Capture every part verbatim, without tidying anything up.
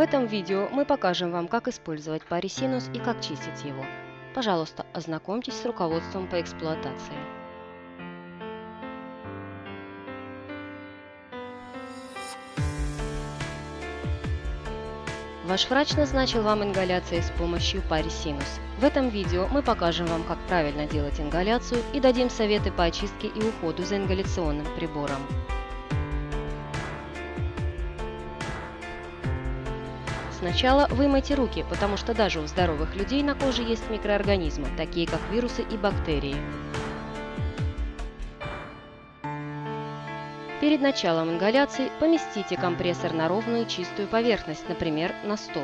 В этом видео мы покажем вам, как использовать парисинус и как чистить его. Пожалуйста, ознакомьтесь с руководством по эксплуатации. Ваш врач назначил вам ингаляции с помощью парисинус. В этом видео мы покажем вам, как правильно делать ингаляцию и дадим советы по очистке и уходу за ингаляционным прибором. Сначала вымойте руки, потому что даже у здоровых людей на коже есть микроорганизмы, такие как вирусы и бактерии. Перед началом ингаляции поместите компрессор на ровную чистую поверхность, например, на стол.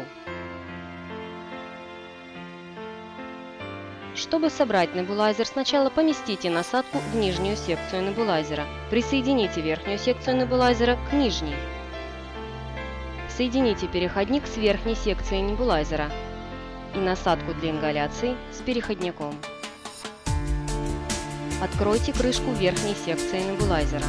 Чтобы собрать небулайзер, сначала поместите насадку в нижнюю секцию небулайзера. Присоедините верхнюю секцию небулайзера к нижней. Соедините переходник с верхней секцией небулайзера и насадку для ингаляции с переходником. Откройте крышку верхней секции небулайзера.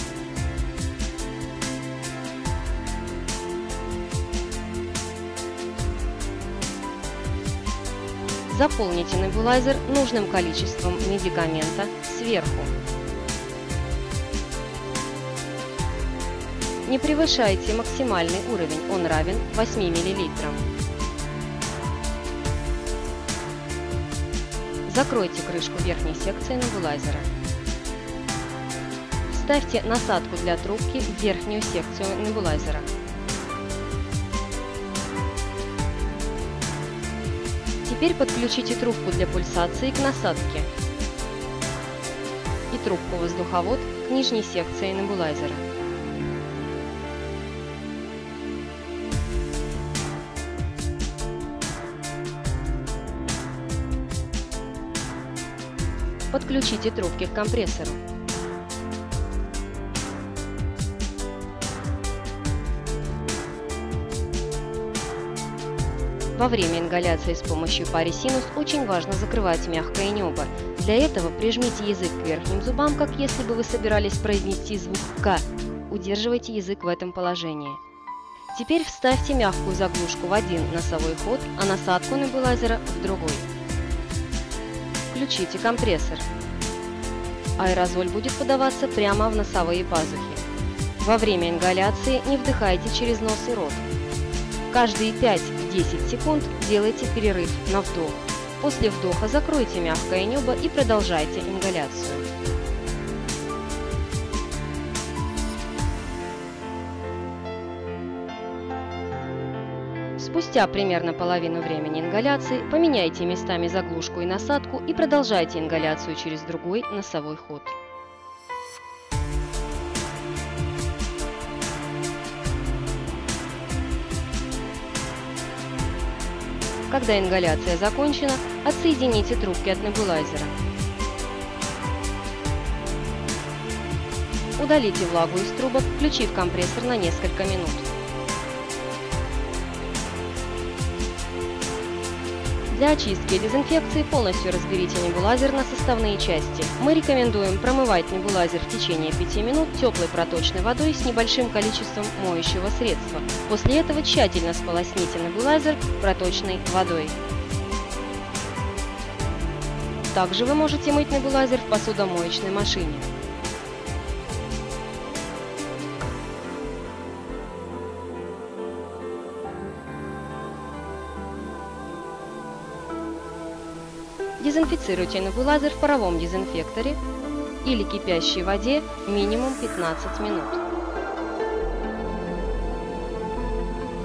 Заполните небулайзер нужным количеством медикамента сверху. Не превышайте максимальный уровень, он равен восьми миллилитрам. Закройте крышку верхней секции небулайзера. Вставьте насадку для трубки в верхнюю секцию небулайзера. Теперь подключите трубку для пульсации к насадке и трубку-воздуховод к нижней секции небулайзера. Подключите трубки к компрессору. Во время ингаляции с помощью парисинус очень важно закрывать мягкое небо. Для этого прижмите язык к верхним зубам, как если бы вы собирались произнести звук «К». Удерживайте язык в этом положении. Теперь вставьте мягкую заглушку в один носовой ход, а насадку небулайзера в другой. Включите компрессор. Аэрозоль будет подаваться прямо в носовые пазухи. Во время ингаляции не вдыхайте через нос и рот. Каждые пять-десять секунд делайте перерыв на вдох. После вдоха закройте мягкое небо и продолжайте ингаляцию. Спустя примерно половину времени ингаляции поменяйте местами заглушку и насадку и продолжайте ингаляцию через другой носовой ход. Когда ингаляция закончена, отсоедините трубки от небулайзера. Удалите влагу из трубок, включив компрессор на несколько минут. Для очистки и дезинфекции полностью разберите небулайзер на составные части. Мы рекомендуем промывать небулайзер в течение пяти минут теплой проточной водой с небольшим количеством моющего средства. После этого тщательно сполосните небулайзер проточной водой. Также вы можете мыть небулайзер в посудомоечной машине. Дезинфицируйте небулайзер в паровом дезинфекторе или кипящей воде минимум пятнадцать минут.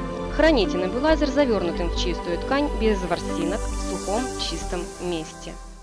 Храните небулайзер завернутым в чистую ткань без ворсинок в сухом чистом месте.